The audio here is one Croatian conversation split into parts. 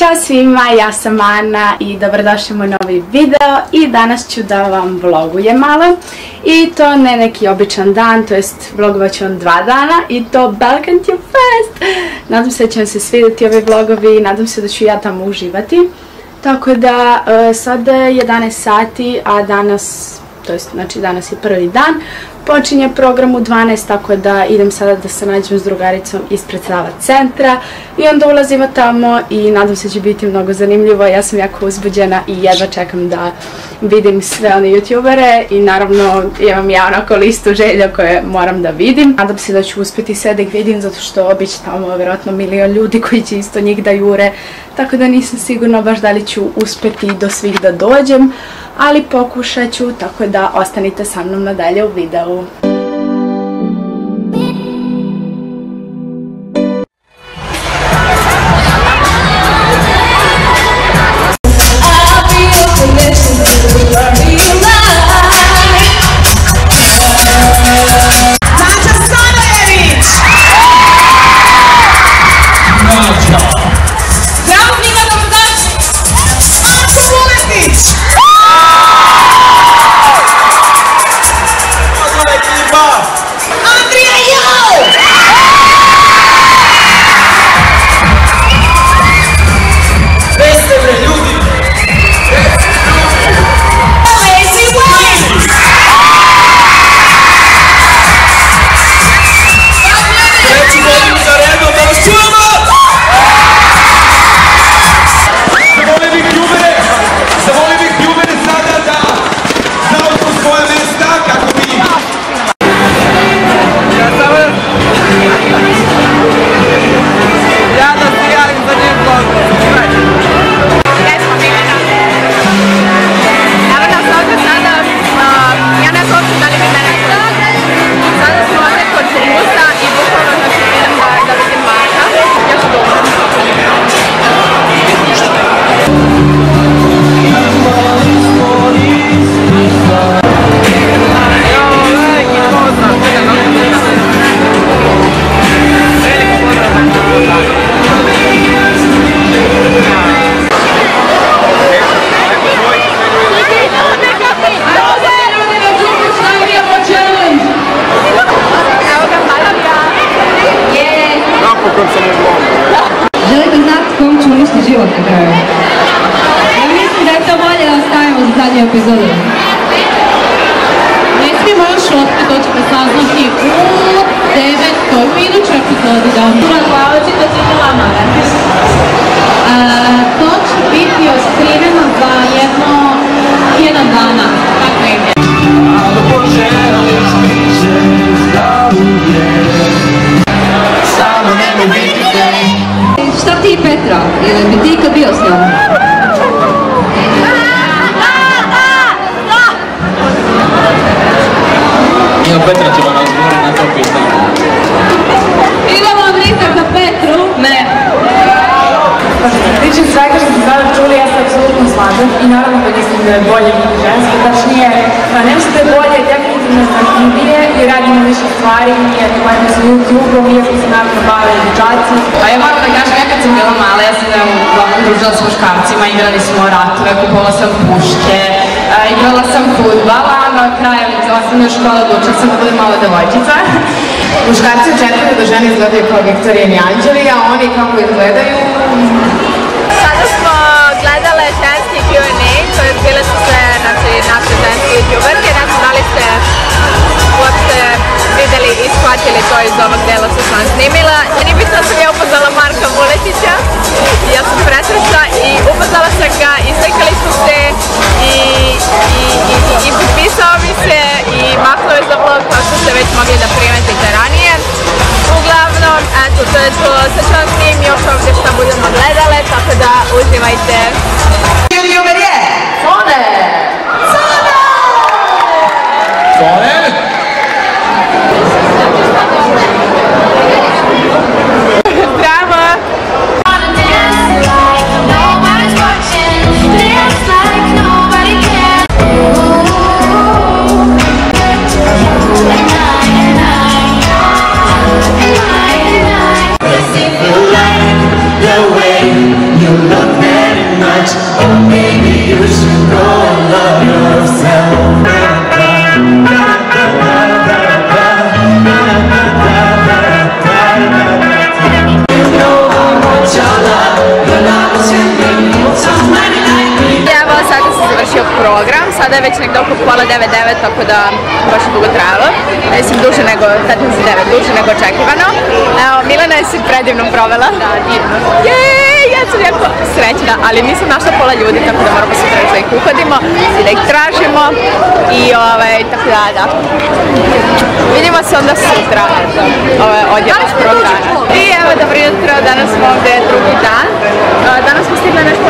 Ćao svima, ja sam Ana i dobrodošli u moj novi video i danas ću da vam vlogujem malo i to ne neki običan dan, to jest vlogovat ću vam 2 dana i to Balkan Tube Fest. Nadam se da će vam se svidjeti ovi vlogovi i nadam se da ću ja tamo uživati. Tako da sada je 11 sati, a danas, to jest znači danas je prvi dan, počinje program u 12, tako da idem sada da se nađem s drugaricom ispred Sava centra i onda ulazimo tamo i nadam se da će biti mnogo zanimljivo. Ja sam jako uzbuđena i jedva čekam da vidim sve one youtubere i naravno imam ja onako listu želja koje moram da vidim. Nadam se da ću uspjeti sve da ih vidim zato što bit će tamo vjerojatno milion ljudi koji će isto njih da jure, tako da nisam sigurna baš da li ću uspjeti do svih da dođem, ali pokušat ću, tako da ostanite sa mnom nadalje u videu. Želite znati kom ću uništiti život na kraju? Ja mislim da je to bolje da ostavimo za zadnju epizodu. Ne smijemo još otkriti, to ćete saznati u 9. idućoj epizodi. Hvala ću da ćete vama. To će biti ostrineno za jedan dana. Tako negdje. Šta ti Petra? Ili bi ti ikad bio s njom? Evo Petra ćemo razgovoriti na to pitanje. Idemo brisat za Petru? Ne. Što se tiče svega što ste sada čuli, ja se apsolutno slažem i naravno da mislim da je bolje biti žensko, tačnije, ne mislim da je bolje, definitivno zanimljivije i radimo više stvari, jer gledamo sa YouTube-om, iako se naravno bave dječaci. A ja moram da kažem, ja kad sam bila mala, ja sam uglavnom družila s muškarcima, igrali smo ratove, kupovala sam puške, igrala sam fudbal, a na kraju osnovne škole odlučila sam da budem mala devojčica. Muškarci očekuju da žene izgledaju kao Viktorijini anđeli, a oni kako izgledaju... Sada smo gledale ženski Q&A, to je bile su sve naše ženske youtuberke, ne znam da li ste uopšte videli i shvatili to iz ovog dela što sam snimila. Meni bitno da sam ja upoznala Marka Vuletića i ja sam presrećna i upoznala sam ga i slikali smo se i potpisao mi se i mahnuo je za vlog kao što ste već mogli da primetite ranije. Uglavnom, eto, to je to, sad ću vam snim još ovdje što budemo gledale, tako da uživajte. YouTuber je! Sone! Sone! Sone? Zdravo! The way you look sada je već negdje oko pola 9, tako da baš je dugo trajalo. Mislim, duže nego, sad mi se 9, duže nego očekivano. Evo, Milena je si predivno provela. Da, divno. Jej, ja sam jako srećna, ali nisam našla pola ljudi, tako da moramo sutra da ih uhodimo i da ih tražimo. I tako da. Vidimo se onda sutra. Ovo je odjel iz prvog dana. I evo, dobro jutro, danas smo ovdje drugi dan. Danas smo stigli nešto,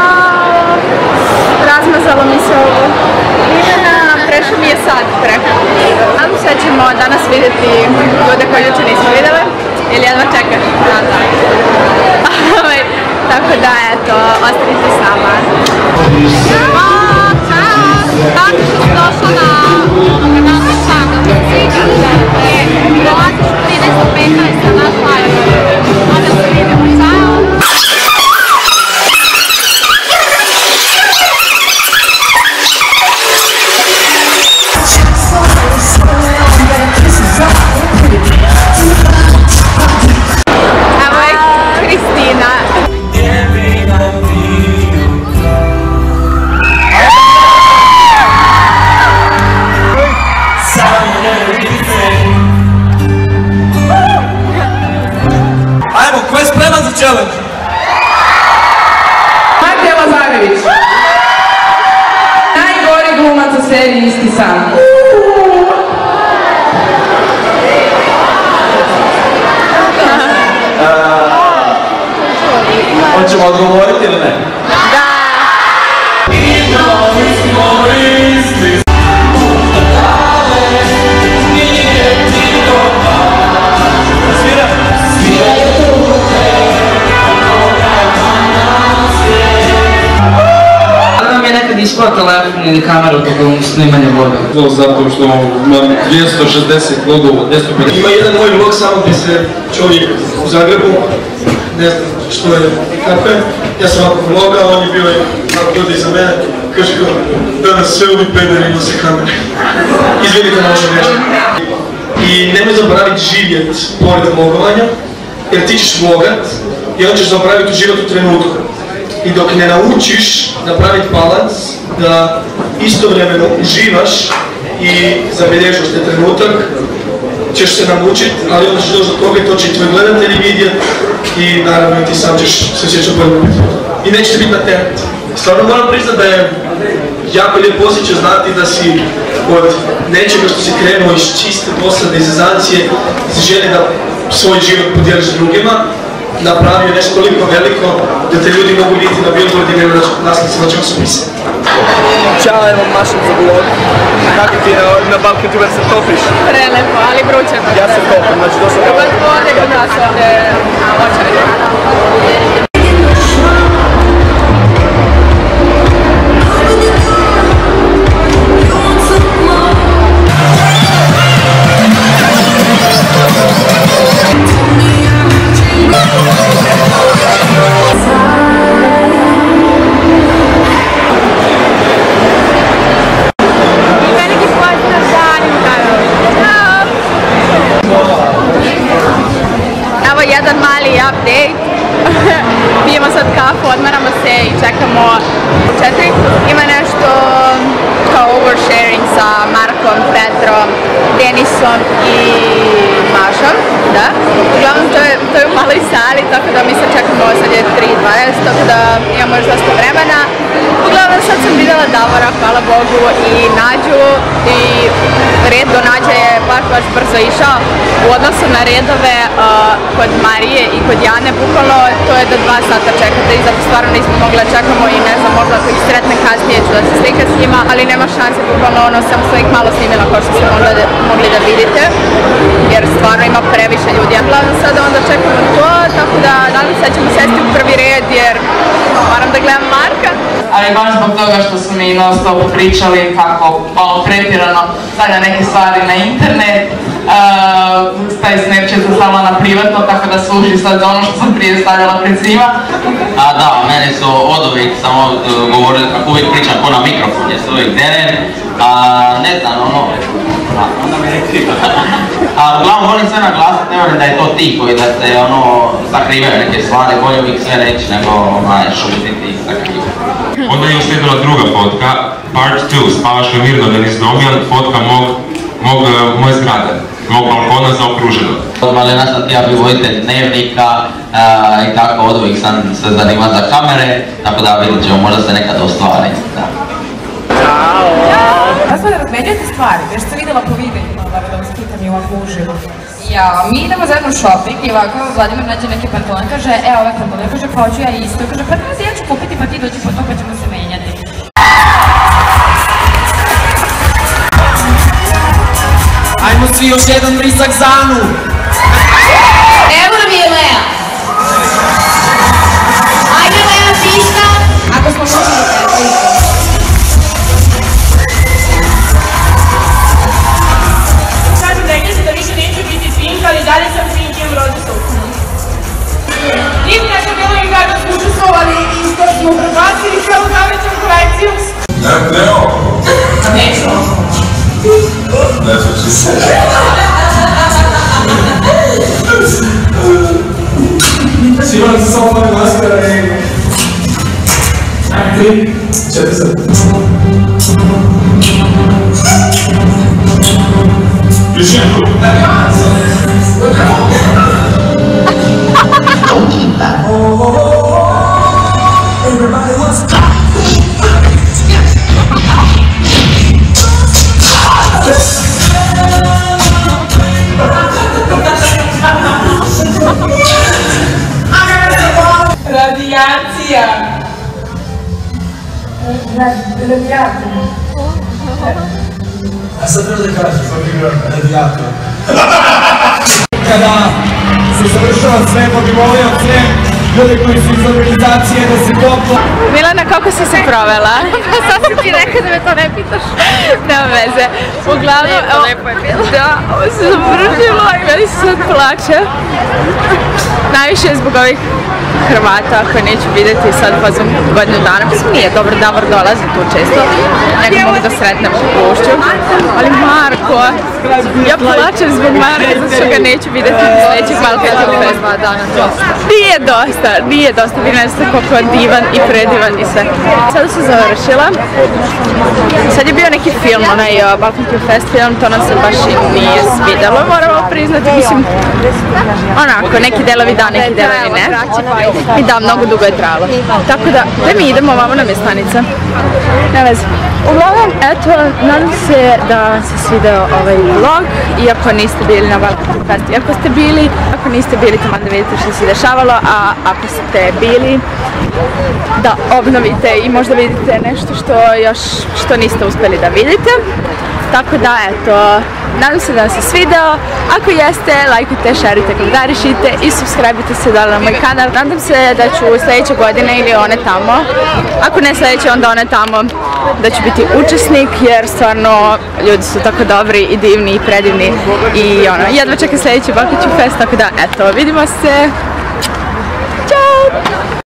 razmazalo mi se ovo. Prešao mi je sad preko. Nadam se da ćemo danas vidjeti ljude koje jučer nismo vidjeli. Ili jedva čekam. Tako da, eto, ostanite s nama. Tako što si došla na Granada Saga. Dolaziš u 13:15 na naš live. Onda se vidimo. Ćao! Matija Lazarević. Najgori glumac u seriji Isti san. Hoćemo odgovoriti ili ne? Da! Ispao telefon ili kameru tokom snimanja vloga. Zato što imam 260 vlogova, 250. Ima jedan moj vlog samo gdje se čovjek u Zagrebu, ne znam što je, kako je, ja sam ovako vlogao, on je bio ovako ljudi iza mene, kaže kao, danas sve ovi pederi nose kamere. Izvinite na što nešto. I nemoj zaboraviti živjet pored vlogovanja, jer ti ćeš vlogat i onda ćeš zaboraviti uživati u trenutku. I dok ne naučiš napraviti balans, da istovremeno uživaš i zabilježaš taj trenutak, ćeš se namučiti, ali onda ćeš doći do toga i to će i tvoji gledatelji vidjeti i naravno i ti sam ćeš se osjećati bolje. I nećete biti na teret. Stvarno moram priznati da je jako lijep osjećaj znati da si od nečega što si krenuo iz čiste dosade, iz zezancije, si želi da svoj život podijeliš s drugima, napravio nešto toliko veliko da te ljudi mogu vidjeti na billboardima ili naslovnicama časopisa. Ćao, evo mašam za vlog. Kako ti na Balkantuber se topiš? Prelepo, ali vruće. Ja se topim, znači došao kao... Dobar vode kod nas ovdje na Očarju. Jedan mali update. Pijemo sad kafu, odmaramo se i čekamo 4. Ima nešto kao oversharing sa Markom, Petrom, Denisom i Mašom. Da. Uglavnom to je u maloj sali, tako da mi sad čekamo, sad je 3:20, tako da imamo još dosta vremena. Uglavnom sad sam vidjela Davora, hvala Bogu, i Nađu i red do Nađe je baš brzo išao. U odnosu na redove kod Marije i kod Jane, bukvalno to je do 2 sata čekate i zato stvarno nismo mogli da čekamo i ne znam, možda ako ih sretne kasnije ću da se slika s njima, ali nema šanse, bukvalno sam ih malo snimila kao što ste mogli da vidite, jer stvarno ima previše ljudi. Ja glavno sada onda čekamo to, tako da nadam se da ćemo sesti u prvi red jer moram da gledam Marka. Ali baš zbog toga što su mi non stop pričali kako malo pretjerano stavlja neke stvari na internet, taj Snapchat sam stavila na privatno, tako da služi sad za ono što sam prije stavljala pred svima. A da, meni su od uvijek samo govorili kako uvijek pričam ko na mikrofon, jer se uvijek derem, ne znam, ono, onda mi rekli. A uglavnom volim sve naglasiti, ne volim da je to tiho i da se ono sakrivaju neke stvari, bolje uvijek sve reći nego šutiti i sakrivati. Onda je uslijedila druga fotka Part 2, spavaš li mirno da nisi dobijan, fotka moje zgrade, mog balkona zaokruženo. Od malena sam ja bio voditelj dnevnika i tako od uvijek sam se zanimao za kamere, tako da vidjet ćemo, možda se nekada ostvari. Da smo da razmeđujete stvari, već ste vidjela po videima, da vas pitam i ovako uživo. Ja, mi idemo zajedno u shopping i ovako Vladimir nađe neki pantalon, kaže, ovaj pantalon, kaže, pa hoću ja isto, kaže, pa ja ću kupiti, pa ti dođi po to, pa ćemo se menjati. Ajmo svi još jedan brisak za Anu! Evo nam je Lea! Ajde Lea, pišta! Ako smo možemo da te Kažem rekli se da više neću biti Pink, ali dalje sam Pink i u rodu suknu. Nikada što bilo im kada smo učestvovali i što smo prebacili kao zavećan kolekciju. Neo! Neću. Ne sluči se. Sivan se samo moje maskara i... 3, 4 sad. Višenko! Don't eat that. Everybody wants to Radijacija. Radijacija. A sad treba da kažeš, radijator. Kada se završava sve, pa bi volio sve ljudi koji su iz organizacije da se topla. Milana, kako si se provela? Sad si ti rekao da me to ne pitaš. Nema veze. Uglavnom, lepo je bilo. Da, ovo se završilo i meni se sad plače. Najviše zbog ovih Hrvata koje neću vidjeti sad fazom godinu dana. Mislim, nije dobro da Davor dolazi tu često. Nego mogu da sretnem u Pušću. Ali Marko, ja plačem zbog Marka zato što ga neću vidjeti u sljedećeg Balkan Fest. Nije dosta. Vi ne znate koliko je divan i predivan i sve. Sada se završila. Sad je bio neki film, onaj Balkan Fest film, to nam se baš i nije svidjelo, moramo priznati. Mislim, onako, neki delovi da, neki delovi ne. I da, mnogo dugo je trajalo. Tako da, gdje mi idemo, ovamo nam je stanica. Ne veze. Uglavnom, eto, nadam se da se svideo ovaj vlog, iako niste bili na Balkan Fest. Ako niste bili, tamo da vidite što se dešavalo, a ako ste bili, da obnovite i možda vidite nešto što niste uspjeli da vidite. Tako da, eto, nadam se da vam se svideo. Ako jeste, lajkujte, šerite, komentarišite i subscribe-ite se dole na moj kanal. Nadam se da ću sljedeće godine ili one tamo, ako ne sljedeće, onda one tamo, da ću biti učesnik, jer stvarno ljudi su tako dobri i divni i predivni i jedva čekam sljedeći Balkan Fest, tako da, eto, vidimo se. Ćao!